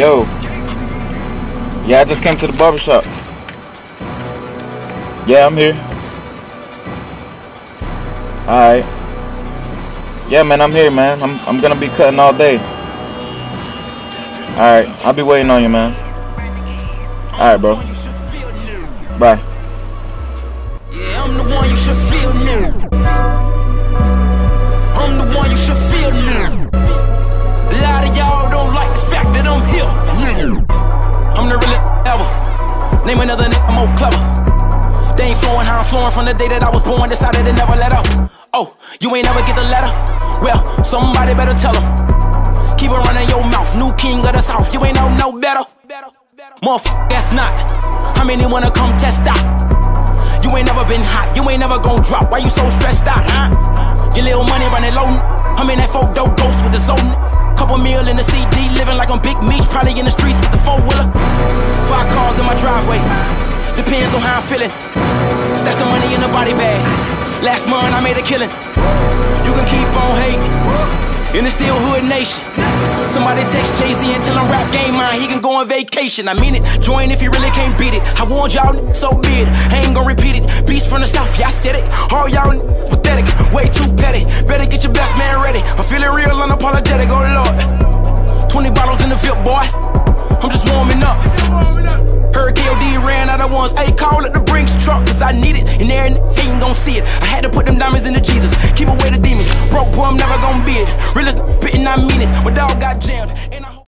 Yo. Yeah, I just came to the barbershop. Yeah, I'm here. Alright. Yeah, man, I'm here, man. I'm gonna be cutting all day. Alright, I'll be waiting on you, man. Alright, bro. Bye. Yeah, I'm the one you should feel new. I'm the one you should feel new. A lot of y'all don't like the fact that I'm here. I'm the realest ever. Name another nigga more clever. They ain't flowing how I'm flowing from the day that I was born. Decided to never let up. Oh, you ain't never get the letter? Well, somebody better tell them. Keep it running your mouth. New king of the south. You ain't know no better. Motherfucker, that's not. How many wanna come test out? You ain't never been hot. You ain't never gon' drop. Why you so stressed out, huh? Your little money running low. I'm in that photo ghost with the zone. Couple meal in the CD, living like I'm Big Meech, probably in the streets with the four-wheeler. 5 cars in my driveway, depends on how I'm feeling. Stash the money in the body bag. Last month I made a killing. You can keep on hating, in the still hood nation. Somebody text Jay-Z and tell him rap game mine, he can go on vacation. I mean it, join if you really can't beat it. I warned y'all, so be it, I ain't gon' repeat it. Beast from the south, yeah I said it. All y'all pathetic, way too petty. Better get your best man ready. I'm feeling real unapologetic, oh lord. 20 bottles in the VIP, boy, I'm just warming up. Heard KOD ran out of ones. Ayy, call it the Brinks truck, cause I need it. And there ain't gon' see it. I had to put them diamonds into Jesus. Keep away the demons. Broke boy, I'm never gon' be it. Realest spittin', I mean it.